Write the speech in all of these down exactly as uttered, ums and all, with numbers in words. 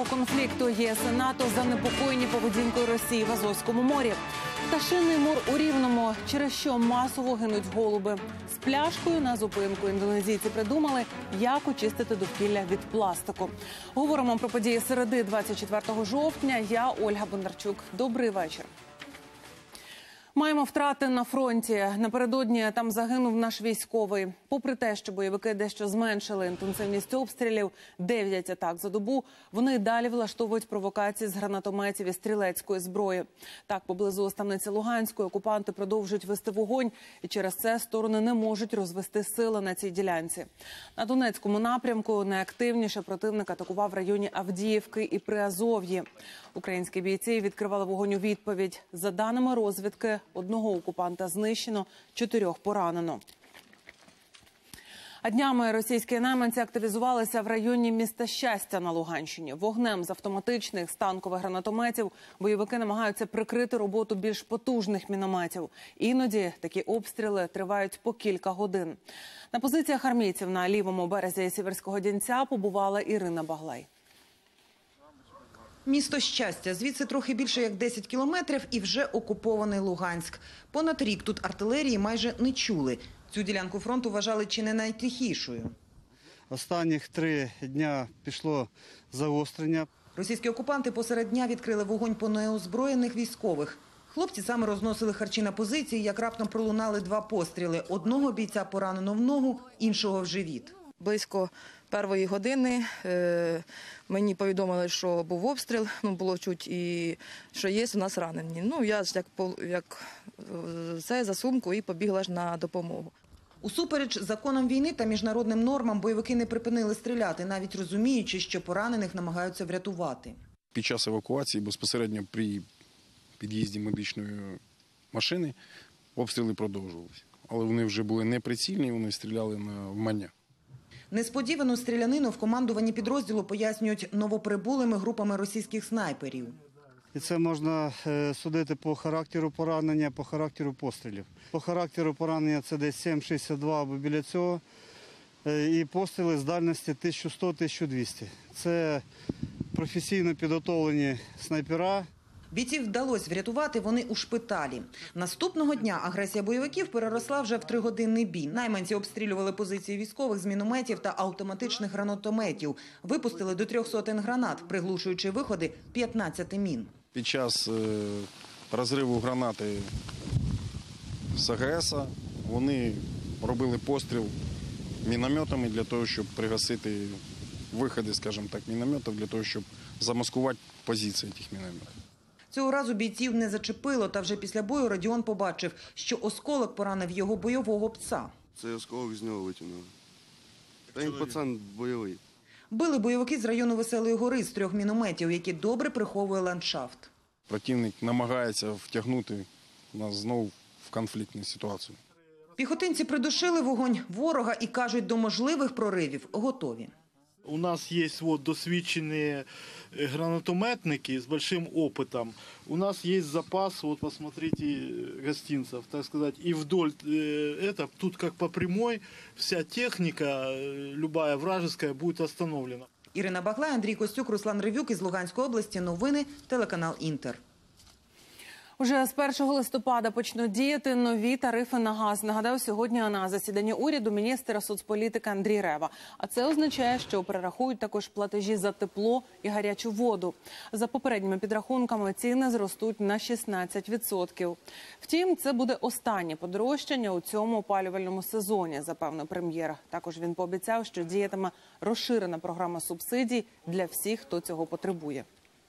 збройного конфлікту ЄС і НАТО занепокоєні поведінкою Росії в Азовському морі. Пташиний мор у Рівному, через що масово гинуть голуби. З пляшкою на зупинку індонезійці придумали, як очистити довкілля від пластику. Говоримо про події середи двадцять четвертого жовтня. Я Ольга Бондарчук. Добрий вечір. Маємо втрати на фронті. Напередодні там загинув наш військовий. Попри те, що бойовики дещо зменшили інтенсивність обстрілів, дев'ять атак за добу, вони далі влаштовують провокації з гранатометів і стрілецької зброї. Так, поблизу станиці Луганської окупанти продовжують вести вогонь, і через це сторони не можуть розвести сили на цій ділянці. На Донецькому напрямку найактивніше противник атакував в районі Авдіївки і Приазов'ї. Українські бійці відкривали вогонь у відповідь. За даними розвідки, одного окупанта знищено, чотирьох поранено. А днями російські найманці активізувалися в районі міста Щастя на Луганщині. Вогнем з автоматичних з танкових гранатометів бойовики намагаються прикрити роботу більш потужних мінометів. Іноді такі обстріли тривають по кілька годин. На позиціях армійців на лівому березі Сіверського Донця побувала Ірина Баглай. Місто Щастя. Звідси трохи більше як десять кілометрів і вже окупований Луганськ. Понад рік тут артилерії майже не чули. Цю ділянку фронту вважали чи не найтихішою. Останніх три дня пішло загострення. Російські окупанти посеред дня відкрили вогонь по неозброєних військових. Хлопці саме розносили харчі на позиції, як раптом пролунали два постріли. Одного бійця поранено в ногу, іншого в живіт. Близько першої години е, мені повідомили, що був обстріл, ну, було чуть і що є у нас ранені. Ну, я ж як, як це за сумку і побігла ж на допомогу. Усупереч законам війни та міжнародним нормам бойовики не припинили стріляти, навіть розуміючи, що поранених намагаються врятувати. Під час евакуації безпосередньо при під'їзді медичної машини обстріли продовжувалися. Але вони вже були неприцільні, вони стріляли на вмання. Несподівану стрілянину в командуванні підрозділу пояснюють новоприбулими групами російських снайперів. І це можна судити по характеру поранення, по характеру пострілів. По характеру поранення це десь сім шістдесят два або біля цього. І постріли з дальності тисяча сто - тисяча двісті. Це професійно підготовлені снайпера. Бійців вдалося врятувати, вони у шпиталі. Наступного дня агресія бойовиків переросла вже в тригодинний бій. Найманці обстрілювали позиції військових з мінометів та автоматичних гранатометів. Випустили до трьох сотень гранат, приглушуючи виходи п'ятнадцяти мін. Під час розриву гранати з АГС вони робили постріл мінометами для того, щоб пригасити виходи, скажімо так, мінометів, для того, щоб замаскувати позиції тих мінометів. Цього разу бійців не зачепило, та вже після бою Родіон побачив, що осколок поранив його бойового пса. Це осколок з нього витягнули. Та він пацан бойовий. Били бойовики з району Веселої гори з трьох мінометів, які добре приховує ландшафт. Противник намагається втягнути нас знову в конфліктну ситуацію. Піхотинці придушили вогонь ворога і, кажуть, до можливих проривів готові. У нас є вот досвідчені гранатометники з великим опитом. У нас є запас, вот посмотрите, гостинцев, так сказать, и вдоль это, тут как по прямой, вся техника, любая вражеская, будет остановлена. Ірина Баглай, Андрій Костюк, Руслан Ревюк із Луганської області. Новини, телеканал «Інтер». Уже з першого листопада почнуть діяти нові тарифи на газ. Нагадаю, сьогодні на засіданні уряду міністр соцполітики Андрій Рева. А це означає, що перерахують також платежі за тепло і гарячу воду. За попередніми підрахунками ціни зростуть на шістнадцять відсотків. Втім, це буде останнє подорожчання у цьому опалювальному сезоні, запевнив прем'єр. Також він пообіцяв, що діятиме розширена програма субсидій для всіх, хто цього потребує.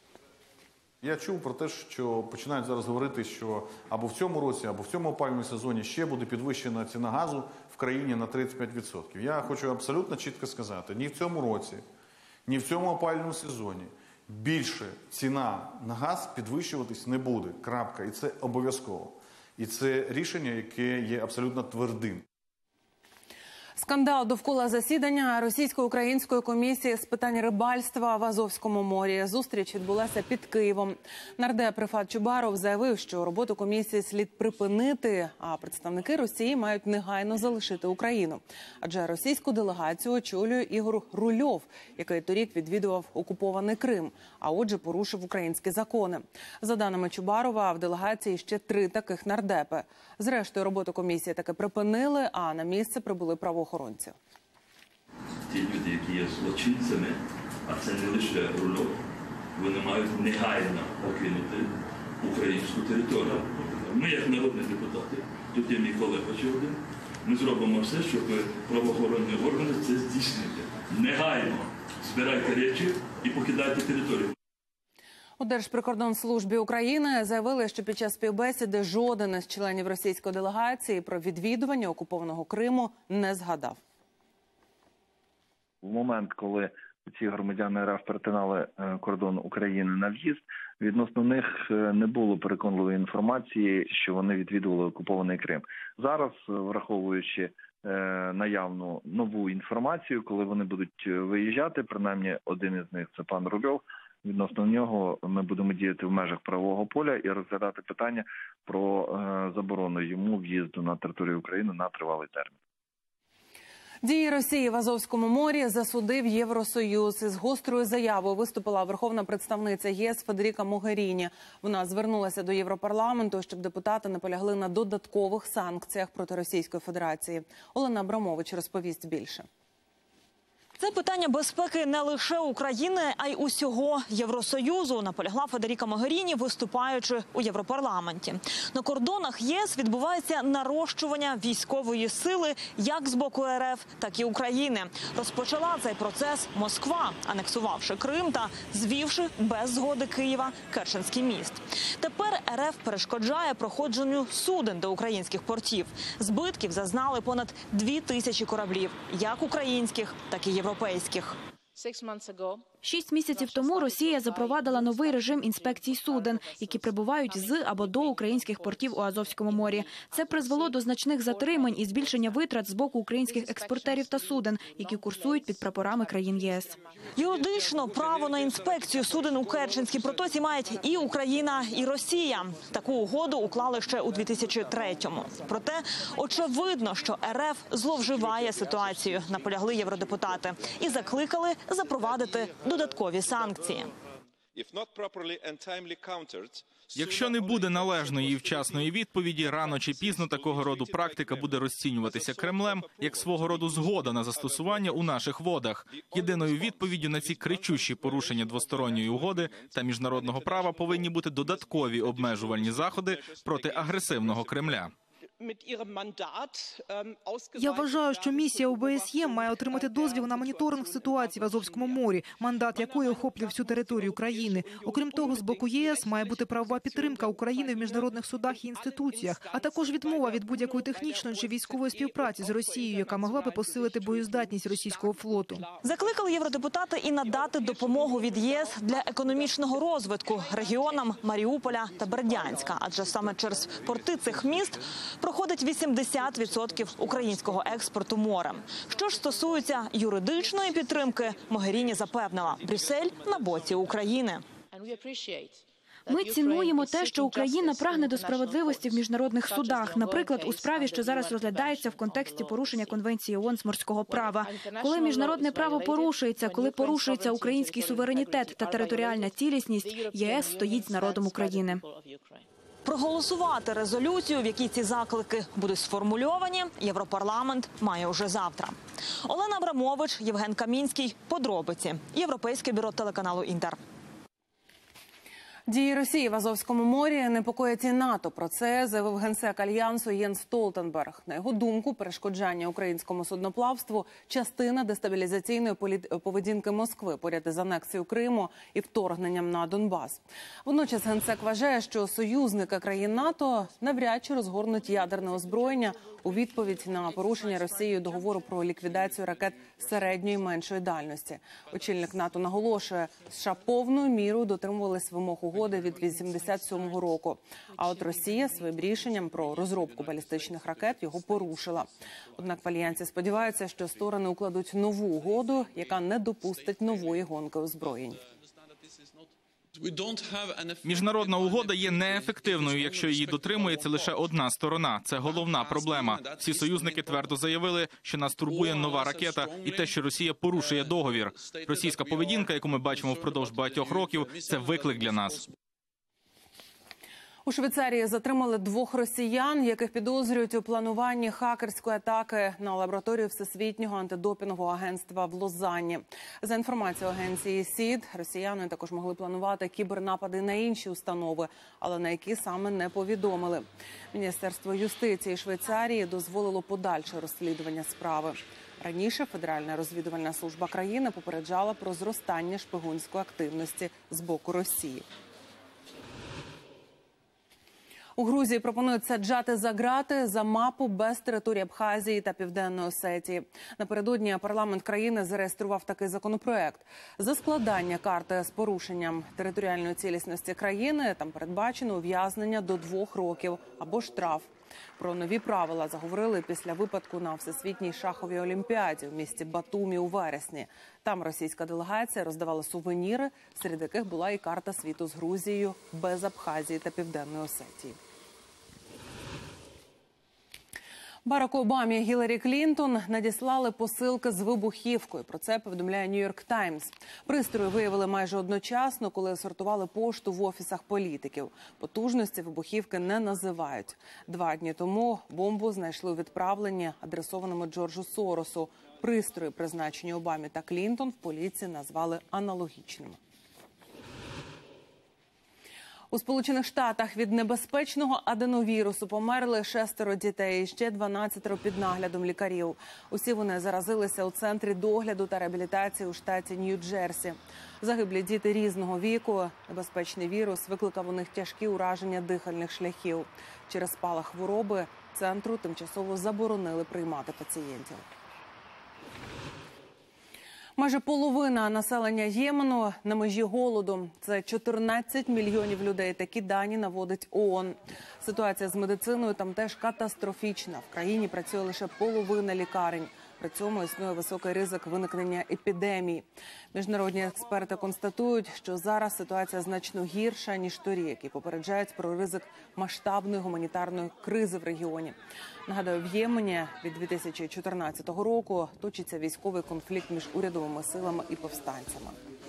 Я чув про те, що починають зараз говорити, що або в цьому році, або в цьому опалювальному сезоні ще буде підвищена ціна газу в країні на тридцять п'ять відсотків. Я хочу абсолютно чітко сказати, ні в цьому році, ні в цьому опалювальному сезоні більше ціна на газ підвищуватись не буде. Крапка. І це обов'язково. І це рішення, яке є абсолютно твердим. Скандал довкола засідання російсько-української комісії з питань рибальства в Азовському морі. Зустріч відбулася під Києвом. Нардеп Рифат Чубаров заявив, що роботу комісії слід припинити, а представники Росії мають негайно залишити Україну. Адже російську делегацію очолює Ігор Рульов, який торік відвідував окупований Крим, а отже порушив українські закони. За даними Чубарова, в делегації ще три таких нардепи. Зрештою, роботу комісії таки припинили, а на місце прибули правоохоронці. Ті люди, які є злочинцями, а це не лише Рульов, вони мають негайно покинути українську територію. Ми, як народні депутати, тут є мій колега ще один, ми зробимо все, щоб правоохоронні органи це здійснити. Негайно збирайте речі і покидайте територію. У Держприкордонслужбі України заявили, що під час співбесіди жоден із членів російської делегації про відвідування окупованого Криму не згадав. В момент, коли ці громадяни РФ перетинали кордон України на в'їзд, відносно них не було переконливої інформації, що вони відвідували окупований Крим. Зараз, враховуючи наявну нову інформацію, коли вони будуть виїжджати, принаймні один із них – це пан Рульов, відносно нього ми будемо діяти в межах правового поля і розглядати питання про заборону йому в'їзду на територію України на тривалий термін. Дії Росії в Азовському морі засудив Євросоюз. Із гострою заявою виступила верховна представниця ЄС Федеріка Могеріні. Вона звернулася до Європарламенту, щоб депутати наполягли на додаткових санкціях проти Російської Федерації. Олена Абрамович розповість більше. Це питання безпеки не лише України, а й усього Євросоюзу, наполягла Федеріка Могеріні, виступаючи у Європарламенті. На кордонах ЄС відбувається нарощування військової сили як з боку РФ, так і України. Розпочала цей процес Москва, анексувавши Крим та звівши без згоди Києва Керченський міст. Тепер РФ перешкоджає проходженню суден до українських портів. Збитків зазнали понад дві тисячі кораблів, як українських, так і європейських. європейських. Шість місяців тому Росія запровадила новий режим інспекцій суден, які прибувають з або до українських портів у Азовському морі. Це призвело до значних затримань і збільшення витрат з боку українських експортерів та суден, які курсують під прапорами країн ЄС. Юридично право на інспекцію суден у Керченській протоці мають і Україна, і Росія. Таку угоду уклали ще у дві тисячі третьому. Проте очевидно, що РФ зловживає ситуацією, наполягли євродепутати, і закликали запровадити додаткові санкції. Якщо не буде належної і вчасної відповіді, рано чи пізно такого роду практика буде розцінюватися Кремлем як свого роду згода на застосування у наших водах. Єдиною відповіддю на ці кричущі порушення двосторонньої угоди та міжнародного права повинні бути додаткові обмежувальні заходи проти агресивного Кремля. Я вважаю, що місія о бе ес є має отримати дозвіл на моніторинг ситуації в Азовському морі, мандат якої охоплює всю територію країни. Окрім того, з боку ЄС має бути правова підтримка України в міжнародних судах і інституціях, а також відмова від будь-якої технічної чи військової співпраці з Росією, яка могла би посилити боєздатність російського флоту. Закликали євродепутати і надати допомогу від ЄС для економічного розвитку регіонам Маріуполя та Бердянська, адже саме через порти цих міст проходить вісімдесят відсотків українського експорту морем. Що ж стосується юридичної підтримки, Могеріні запевнила, Брюссель на боці України. Ми цінуємо те, що Україна прагне до справедливості в міжнародних судах, наприклад, у справі, що зараз розглядається в контексті порушення Конвенції ООН з морського права. Коли міжнародне право порушується, коли порушується український суверенітет та територіальна цілісність, ЄС стоїть з народом України. Проголосувати резолюцію, в якій ці заклики будуть сформульовані, Європарламент має уже завтра. Олена Абрамович, Євген Камінський. Подробиці. Європейське бюро телеканалу «Інтер». Дії Росії в Азовському морі непокоїть і НАТО. Про це заявив генсек Альянсу Єнс Столтенберг. На його думку, перешкоджання українському судноплавству – частина дестабілізаційної поведінки Москви поряд із анексією Криму і вторгненням на Донбас. Водночас генсек вважає, що союзники країн НАТО навряд чи розгорнуть ядерне озброєння у відповідь на порушення Росією договору про ліквідацію ракет середньої і меншої дальності. Очільник НАТО наголошує, США повною мірою дотримувались вимог угоди угоди від вісімдесят сьомого року. А от Росія своїм рішенням про розробку балістичних ракет його порушила. Однак в Альянсі сподіваються, що сторони укладуть нову угоду, яка не допустить нової гонки озброєнь. Міжнародна угода є неефективною, якщо її дотримується лише одна сторона. Це головна проблема. Всі союзники твердо заявили, що нас турбує нова ракета і те, що Росія порушує договір. Російська поведінка, яку ми бачимо впродовж багатьох років, це виклик для нас. У Швейцарії затримали двох росіян, яких підозрюють у плануванні хакерської атаки на лабораторію Всесвітнього антидопінгового агентства в Лозанні. За інформацією агенції СІД, росіяни також могли планувати кібернапади на інші установи, але на які саме не повідомили. Міністерство юстиції Швейцарії дозволило подальше розслідування справи. Раніше Федеральна розвідувальна служба країни попереджала про зростання шпигунської активності з боку Росії. У Грузії пропонують саджати за ґрати за мапу без території Абхазії та Південної Осетії. Напередодні парламент країни зареєстрував такий законопроект. За складання карти з порушенням територіальної цілісності країни там передбачено ув'язнення до двох років або штраф. Про нові правила заговорили після випадку на Всесвітній шаховій олімпіаді в місті Батумі у вересні. Там російська делегація роздавала сувеніри, серед яких була і карта світу з Грузією без Абхазії та Південної Осетії. Бараку Обамі і Гіларі Клінтон надіслали посилки з вибухівкою. Про це повідомляє Нью-Йорк Таймс. Пристрої виявили майже одночасно, коли сортували пошту в офісах політиків. Потужності вибухівки не називають. Два дні тому бомбу знайшли у відправленні, адресованому Джорджу Соросу. Пристрої, призначені Обамі та Клінтон, в поліції назвали аналогічними. У Сполучених Штатах від небезпечного аденовірусу померли шестеро дітей і ще дванадцятеро під наглядом лікарів. Усі вони заразилися у центрі догляду та реабілітації у штаті Нью-Джерсі. Загиблі діти різного віку. Небезпечний вірус викликав у них тяжкі ураження дихальних шляхів. Через спалах хвороби центру тимчасово заборонили приймати пацієнтів. Майже половина населення Ємену на межі голоду. Це чотирнадцять мільйонів людей. Такі дані наводить ООН. Ситуація з медициною там теж катастрофічна. В країні працює лише половина лікарень. При цьому існує високий ризик виникнення епідемій. Міжнародні експерти констатують, що зараз ситуація значно гірша, ніж торік, і попереджають про ризик масштабної гуманітарної кризи в регіоні. Нагадаю, в Ємені від дві тисячі чотирнадцятого року точиться військовий конфлікт між урядовими силами і повстанцями.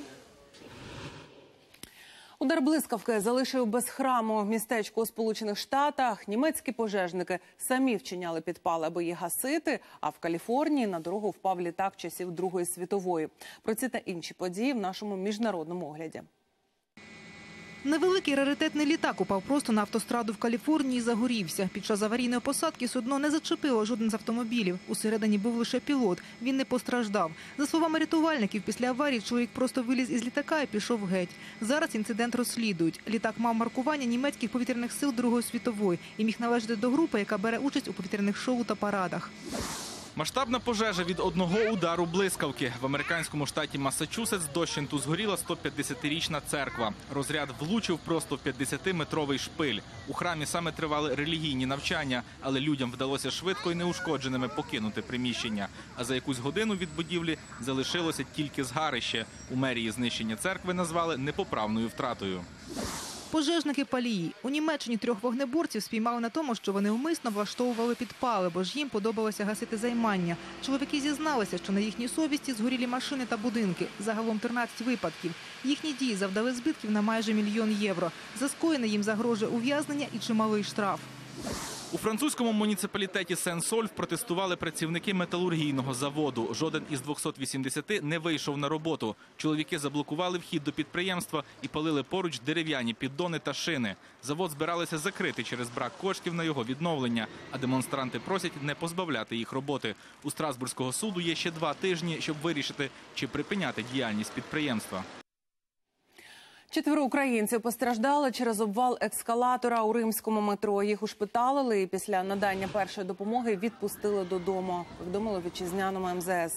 Удар блискавки залишив без храму містечко у Сполучених Штатах. Німецькі пожежники самі вчиняли підпали, аби їх гасити, а в Каліфорнії на дорогу впав літак часів Другої світової. Про ці та інші події в нашому міжнародному огляді. Невеликий раритетний літак упав просто на автостраду в Каліфорнії і загорівся. Під час аварійної посадки судно не зачепило жоден з автомобілів. Усередині був лише пілот. Він не постраждав. За словами рятувальників, після аварії чоловік просто виліз із літака і пішов геть. Зараз інцидент розслідують. Літак мав маркування німецьких повітряних сил Другої світової і міг належати до групи, яка бере участь у повітряних шоу та парадах. Масштабна пожежа від одного удару блискавки. В американському штаті Массачусетс дощенту згоріла сто п'ятдесятирічна церква. Розряд влучив просто в п'ятдесятиметровий шпиль. У храмі саме тривали релігійні навчання, але людям вдалося швидко і неушкодженими покинути приміщення. А за якусь годину від будівлі залишилося тільки згарище. У мерії знищення церкви назвали непоправною втратою. Пожежники палії. У Німеччині трьох вогнеборців спіймали на тому, що вони вмисно влаштовували підпали, бо ж їм подобалося гасити займання. Чоловіки зізналися, що на їхній совісті згорілі машини та будинки. Загалом тринадцять випадків. Їхні дії завдали збитків на майже мільйон євро. За скоєне їм загрожує ув'язнення і чималий штраф. У французькому муніципалітеті Сен-Сольв протестували працівники металургійного заводу. Жоден із двохсот вісімдесяти не вийшов на роботу. Чоловіки заблокували вхід до підприємства і палили поруч дерев'яні піддони та шини. Завод збиралися закрити через брак коштів на його відновлення, а демонстранти просять не позбавляти їх роботи. У Страсбурзького суду є ще два тижні, щоб вирішити, чи припиняти діяльність підприємства. Четверо українців постраждали через обвал ескалатора у римському метро. Їх ушпиталили і після надання першої допомоги відпустили додому, повідомило вітчизняному ем зе ес.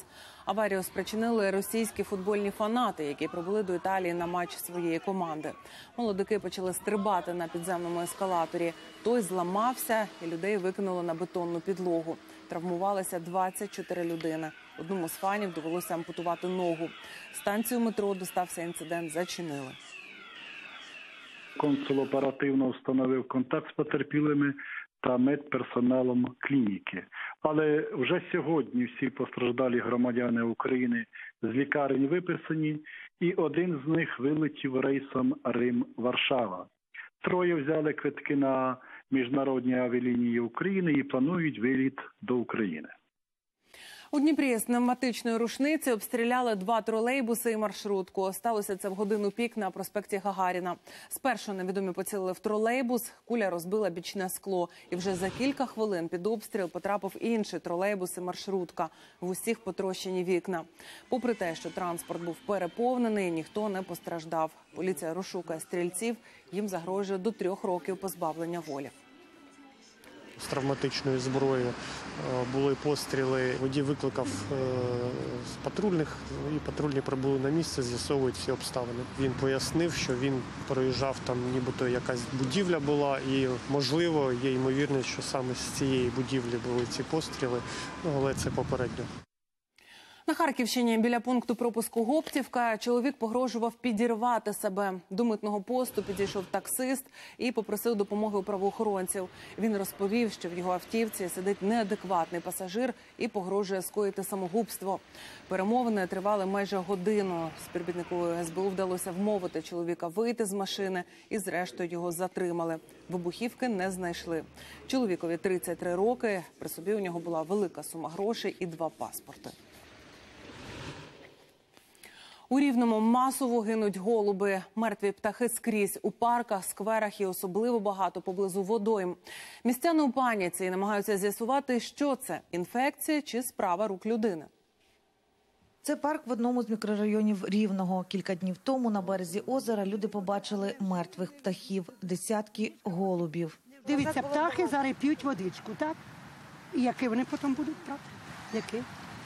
Аварію спричинили російські футбольні фанати, які прибули до Італії на матч своєї команди. Молодики почали стрибати на підземному ескалаторі. Той зламався і людей викинуло на бетонну підлогу. Травмувалися двадцять чотири людини. Одному з фанів довелося ампутувати ногу. Станцію метро, де стався інцидент, зачинили. Консул оперативно встановив контакт з потерпілими та медперсоналом клініки. Але вже сьогодні всі постраждалі громадяни України з лікарень виписані, і один з них вилетів рейсом Рим-Варшава. Троє взяли квитки на міжнародні авіалінії України і планують виліт до України. У Дніпрі з пневматичної рушниці обстріляли два тролейбуси і маршрутку. Сталося це в годину пік на проспекті Гагаріна. Спершу невідомі поцілили в тролейбус, куля розбила бічне скло. І вже за кілька хвилин під обстріл потрапив інший тролейбус і маршрутка. В усіх потрощені вікна. Попри те, що транспорт був переповнений, ніхто не постраждав. Поліція розшукує стрільців, їм загрожує до трьох років позбавлення волі. З травматичної зброї були постріли. Водій викликав з патрульних, і патрульні прибули на місце, з'ясовують всі обставини. Він пояснив, що він проїжджав, там нібито якась будівля була, і, можливо, є ймовірність, що саме з цієї будівлі були ці постріли, але це попередньо. На Харківщині біля пункту пропуску Гоптівка чоловік погрожував підірвати себе. До митного посту підійшов таксист і попросив допомоги у правоохоронців. Він розповів, що в його автівці сидить неадекватний пасажир і погрожує скоїти самогубство. Перемовини тривали майже годину. Співробітнику ес бе у вдалося вмовити чоловіка вийти з машини і зрештою його затримали. Вибухівки не знайшли. Чоловікові тридцять три роки, при собі у нього була велика сума грошей і два паспорти. У Рівному масово гинуть голуби. Мертві птахи скрізь – у парках, скверах і особливо багато поблизу водойм. Містяни у паніці і намагаються з'ясувати, що це – інфекція чи справа рук людини. Це парк в одному з мікрорайонів Рівного. Кілька днів тому на березі озера люди побачили мертвих птахів – десятки голубів. Дивіться, птахи зараз п'ють водичку, так? І які вони потім будуть брати? Які?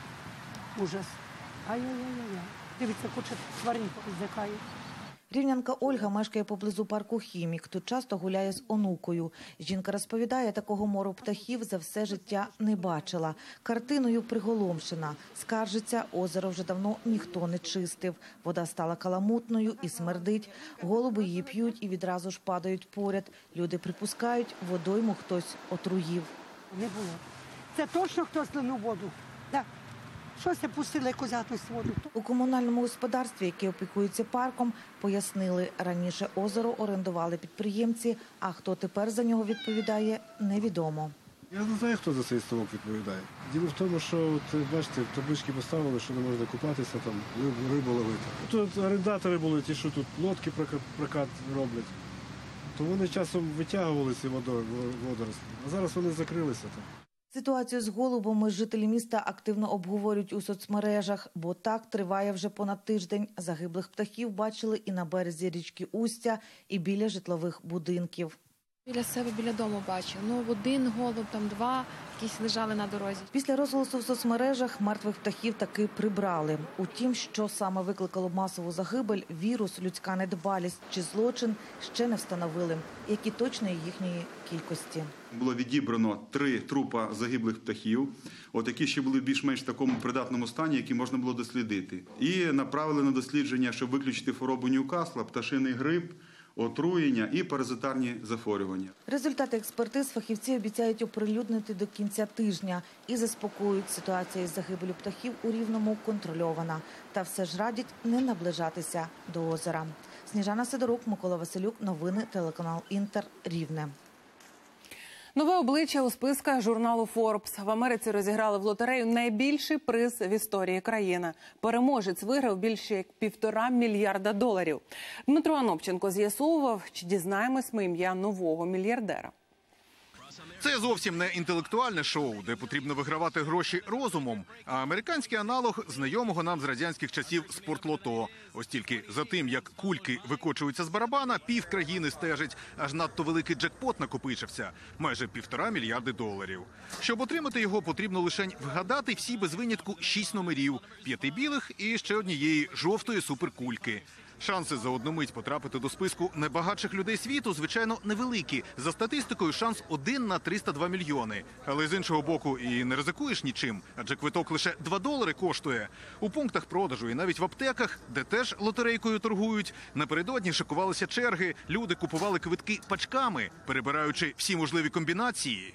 Ужас. Ай-яй-яй-яй. Дивіться, куча тварин зникає. Рівнянка Ольга мешкає поблизу парку «Хімік». Тут часто гуляє з онукою. Жінка розповідає, такого мору птахів за все життя не бачила. Картиною приголомшена. Скаржиться, озеро вже давно ніхто не чистив. Вода стала каламутною і смердить. Голуби її п'ють і відразу ж падають поряд. Люди припускають, водойму хтось отруїв. Не було. Це точно хтось злив воду. Так. Щось пустили якусь гадність воду. У комунальному господарстві, яке опікується парком, пояснили, раніше озеро орендували підприємці, а хто тепер за нього відповідає, невідомо. Я не знаю, хто за цей ставок відповідає. Діло в тому, що, от, бачите, таблички поставили, що не можна купатися, там, рибу ловити. Тут орендатори були ті, що тут лодки прокат роблять. То вони часом витягували ці водорослі, а зараз вони закрилися там. Ситуацію з голубами жителі міста активно обговорюють у соцмережах, бо так триває вже понад тиждень. Загиблих птахів бачили і на березі річки Устя, і біля житлових будинків. Біля себе, біля дому бачив. Ну, один голуб, там два, якісь лежали на дорозі. Після розголосу в соцмережах мертвих птахів таки прибрали. Утім, що саме викликало масову загибель – вірус, людська недбалість чи злочин – ще не встановили, як і точної їхньої кількості. Було відібрано три трупа загиблих птахів, от які ще були в більш-менш такому придатному стані, які можна було дослідити. І направили на дослідження, щоб виключити хворобу Ньюкасла, пташиний грип, отруєння і паразитарні захворювання. Результати експертиз фахівці обіцяють оприлюднити до кінця тижня і заспокоюють, ситуація із загибелю птахів у Рівному контрольована. Та все ж радять не наближатися до озера. Сніжана Сидорук, Микола Василюк. Новини телеканал Інтер. Рівне. Нове обличчя у списках журналу Forbes. В Америці розіграли в лотерею найбільший приз в історії країни. Переможець виграв більше як півтора мільярда доларів. Дмитро Анопченко з'ясовував, чи дізнаємось ми ім'я нового мільярдера. Це зовсім не інтелектуальне шоу, де потрібно вигравати гроші розумом, а американський аналог знайомого нам з радянських часів спортлото. Ось тільки за тим, як кульки викочуються з барабана, пів країни стежить, аж надто великий джекпот накопичився – майже півтора мільярди доларів. Щоб отримати його, потрібно лише вгадати всі без винятку шість номерів – п'яти білих і ще однієї жовтої суперкульки. Шанси за одну мить потрапити до списку найбагатших людей світу, звичайно, невеликі. За статистикою, шанс один на триста два мільйони. Але з іншого боку і не ризикуєш нічим, адже квиток лише два долари коштує. У пунктах продажу і навіть в аптеках, де теж лотерейкою торгують, напередодні шикувалися черги, люди купували квитки пачками, перебираючи всі можливі комбінації.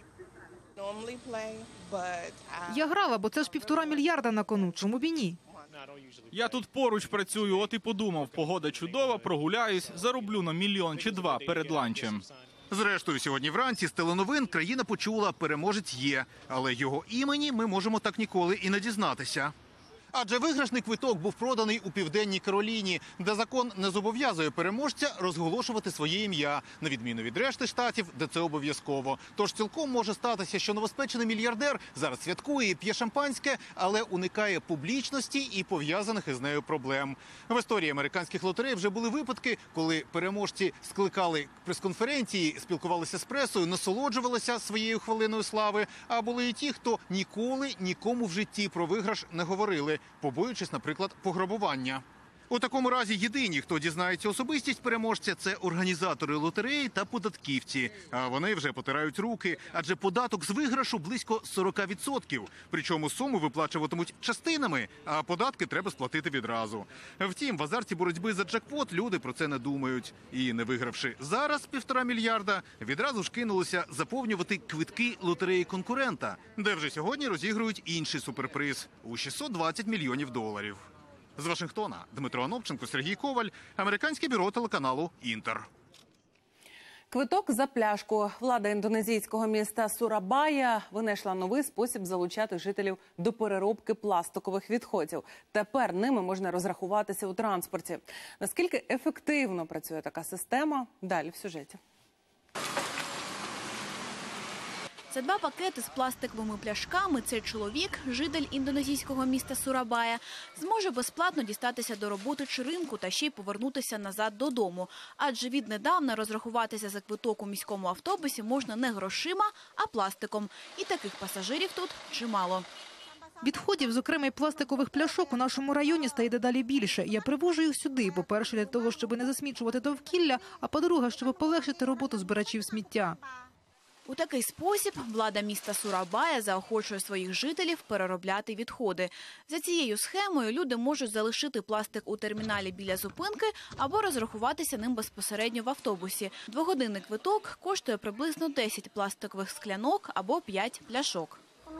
Я грала, бо це ж півтора мільярда на кону. Чому б і ні? Я тут поруч працюю, от і подумав, погода чудова, прогуляюсь, зароблю на мільйон чи два перед ланчем. Зрештою, сьогодні вранці з теленовин країна почула, переможець є. Але його імені ми можемо так ніколи і не дізнатися. Адже виграшний квиток був проданий у Південній Кароліні, де закон не зобов'язує переможця розголошувати своє ім'я, на відміну від решти штатів, де це обов'язково. Тож цілком може статися, що новоспечений мільярдер зараз святкує і п'є шампанське, але уникає публічності і пов'язаних із нею проблем. В історії американських лотерей вже були випадки, коли переможці скликали прес-конференції, спілкувалися з пресою, насолоджувалися своєю хвилиною слави, а були і ті, хто ніколи нікому в житті про виграш не говорили, побоюючись, наприклад, пограбування. У такому разі єдині, хто дізнається особистість переможця, це організатори лотереї та податківці. А вони вже потирають руки, адже податок з виграшу близько сорок відсотків. Причому суму виплачуватимуть частинами, а податки треба сплатити відразу. Втім, в азарті боротьби за джекпот люди про це не думають. І не вигравши зараз півтора мільярда, відразу ж кинулися заповнювати квитки лотереї конкурента, де вже сьогодні розігрують інший суперприз – у шістсот двадцять мільйонів доларів. З Вашингтона Дмитро Анопченко, Сергій Коваль, американське бюро телеканалу «Інтер». Квиток за пляшку. Влада індонезійського міста Сурабая винайшла новий спосіб залучати жителів до переробки пластикових відходів. Тепер ними можна розрахуватися у транспорті. Наскільки ефективно працює така система? Далі в сюжеті. Це два пакети з пластиковими пляшками. Цей чоловік, житель індонезійського міста Сурабая, зможе безплатно дістатися до роботи чи ринку та ще й повернутися назад додому. Адже віднедавна розрахуватися за квиток у міському автобусі можна не грошима, а пластиком. І таких пасажирів тут чимало. Відходів, зокрема й пластикових пляшок, у нашому районі стає дедалі більше. Я привожу їх сюди, по-перше, для того, щоб не засмічувати довкілля, а по-друге, щоб полегшити роботу збирачів сміття. У такий спосіб влада міста Сурабая заохочує своїх жителів переробляти відходи. За цією схемою люди можуть залишити пластик у терміналі біля зупинки або розрахуватися ним безпосередньо в автобусі. Двогодинний квиток коштує приблизно десять пластикових склянок або п'ять пляшок.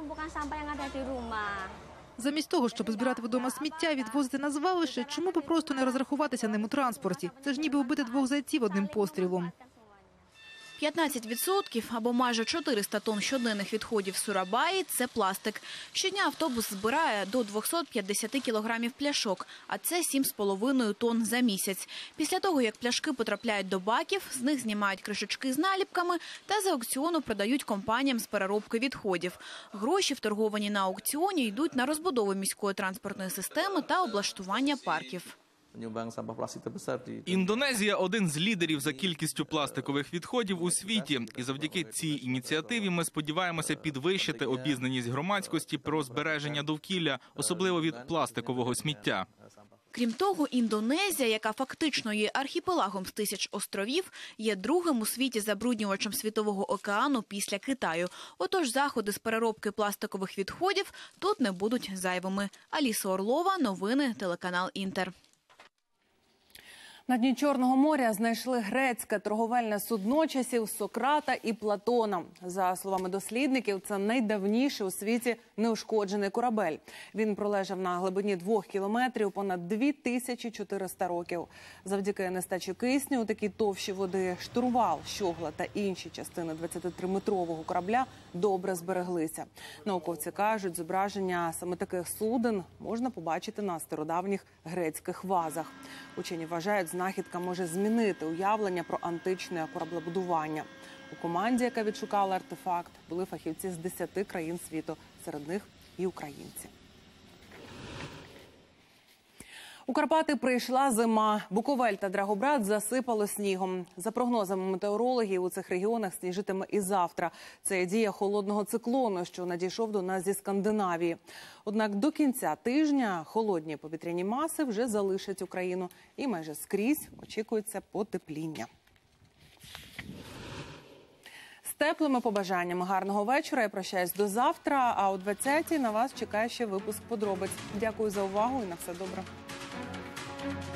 Замість того, щоб збирати вдома сміття, відвозити на звалище, чому б просто не розрахуватися ним у транспорті? Це ж ніби вбити двох зайців одним пострілом. п'ятнадцять відсотків або майже чотириста тонн щоденних відходів Сурабаї – це пластик. Щодня автобус збирає до двохсот п'ятдесяти кілограмів пляшок, а це сім з половиною тонн за місяць. Після того, як пляшки потрапляють до баків, з них знімають кришечки з наліпками та за аукціону продають компаніям з переробки відходів. Гроші, вторговані на аукціоні, йдуть на розбудову міської транспортної системи та облаштування парків. Індонезія – один з лідерів за кількістю пластикових відходів у світі. І завдяки цій ініціативі ми сподіваємося підвищити обізнаність громадськості про збереження довкілля, особливо від пластикового сміття. Крім того, Індонезія, яка фактично є архіпелагом з тисяч островів, є другим у світі забруднювачем Світового океану після Китаю. Отож, заходи з переробки пластикових відходів тут не будуть зайвими. Аліса Орлова, новини, телеканал «Інтер». На дні Чорного моря знайшли грецьке торговельне судно часів Сократа і Платона. За словами дослідників, це найдавніший у світі неушкоджений корабель. Він пролежав на глибині двох кілометрів понад дві тисячі чотириста років. Завдяки нестачі кисню у такій товщі води штурвал, щогла та інші частини двадцятитриметрового корабля добре збереглися. Науковці кажуть, зображення саме таких суден можна побачити на стародавніх грецьких вазах. Учені вважають, знахідка може змінити уявлення про античне кораблебудування. У команді, яка відшукала артефакт, були фахівці з десяти країн світу, серед них і українці. У Карпати прийшла зима. Буковель та Драгобрат засипало снігом. За прогнозами метеорологів, у цих регіонах сніжитиме і завтра. Це дія холодного циклону, що надійшов до нас зі Скандинавії. Однак до кінця тижня холодні повітряні маси вже залишать Україну. І майже скрізь очікується потепління. З теплими побажаннями гарного вечора. Я прощаюсь до завтра, а о двадцятій на вас чекає ще випуск подробиць. Дякую за увагу і на все добре. Thank you.